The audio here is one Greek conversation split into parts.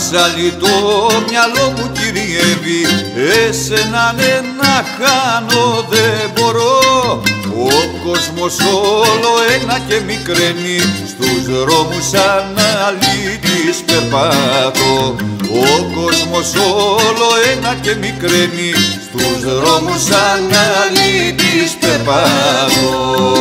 Μασάλι το μυαλό μου κυριεύει, εσένα ναι να χάνω δεν μπορώ. Ο κόσμος όλο ένα και μικραίνει, στους δρόμους αναλύτης περπάτω. Ο κόσμος όλο ένα και μικραίνει, στους δρόμους αναλύτης περπάτω.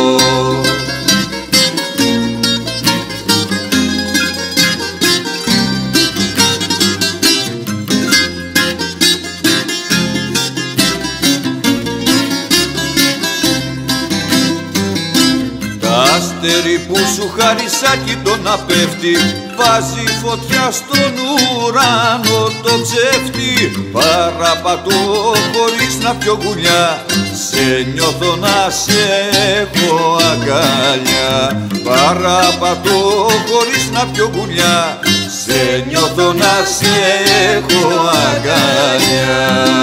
Αστέρι που σου χάρισα κι το να πέφτει, βάζει φωτιά στον ουρανό το ψεύτη. Παραπατώ χωρίς να πιω γουλιά, σε νιώθω να σε έχω αγκαλιά. Παραπατώ χωρίς να πιω γουλιά, σε νιώθω να σε έχω αγκαλιά.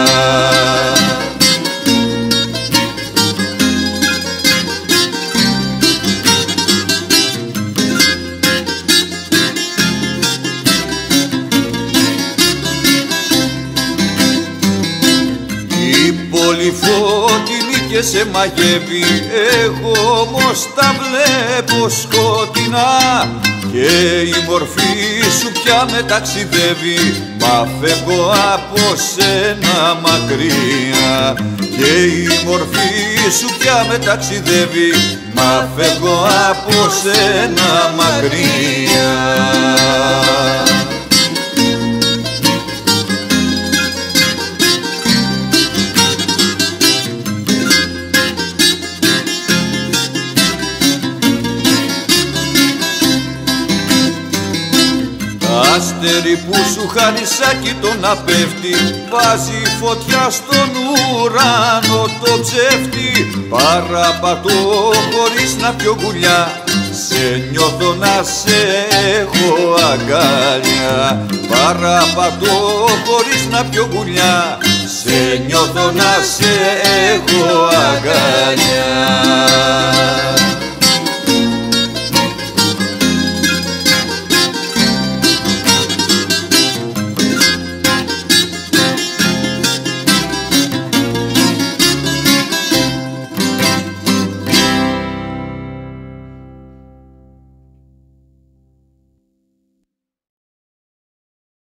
Πολύ φωτεινή και σε μαγεύει, εγώ όμως τα βλέπω σκοτεινά. Και η μορφή σου πια με ταξιδεύει, μα φεύγω από σένα μακριά. Και η μορφή σου πια με ταξιδεύει, μα φεύγω από σένα μακριά. Αστέρι που σου χάρισα κι το να πέφτει, βάζει φωτιά στον ουρανό το ψεύτη. Παραπατώ χωρίς να πιω γουλιά, σε νιώθω να σε έχω αγκαλιά. Παραπατώ χωρίς να πιω γουλιά, σε νιώθω να σε έχω αγκαλιά.